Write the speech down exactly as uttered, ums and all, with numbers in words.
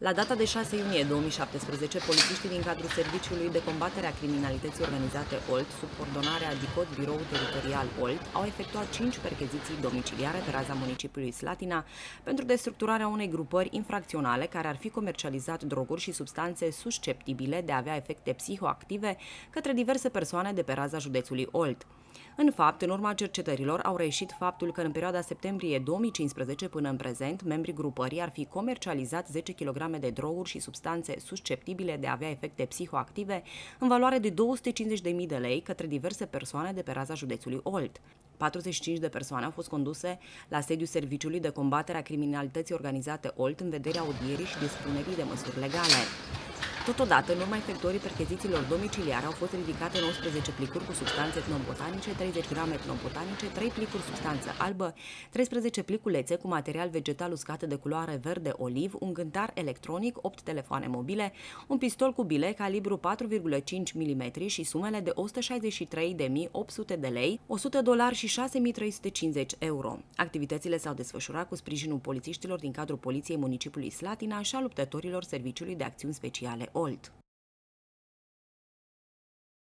La data de șase iunie două mii șaptesprezece, polițiștii din cadrul Serviciului de Combatere a Criminalității Organizate OLT, sub coordonarea DICOT Birou Teritorial OLT, au efectuat cinci percheziții domiciliare pe raza municipiului Slatina pentru destructurarea unei grupări infracționale care ar fi comercializat droguri și substanțe susceptibile de a avea efecte psihoactive către diverse persoane de pe raza județului OLT. În fapt, în urma cercetărilor, au reieșit faptul că în perioada septembrie două mii cincisprezece până în prezent, membrii grupării ar fi comercializat zece kilograme de droguri și substanțe susceptibile de a avea efecte psihoactive în valoare de două sute cincizeci de mii de lei către diverse persoane de pe raza județului Olt. patruzeci și cinci de persoane au fost conduse la sediul Serviciului de Combatere a Criminalității Organizate Olt în vederea audierii și dispunerii de măsuri legale. Totodată, în urma efectuării perchezițiilor domiciliare, au fost ridicate nouăsprezece plicuri cu substanțe etnobotanice, treizeci grame etnobotanice, trei plicuri substanță albă, treisprezece pliculețe cu material vegetal uscat de culoare verde-oliv, un gântar electronic, opt telefoane mobile, un pistol cu bile calibru patru virgulă cinci milimetri și sumele de o sută șaizeci și trei de mii opt sute de lei, o sută dolari și șase mii trei sute cincizeci euro. Activitățile s-au desfășurat cu sprijinul polițiștilor din cadrul Poliției Municipiului Slatina și a luptătorilor Serviciului de Acțiuni Speciale OLT.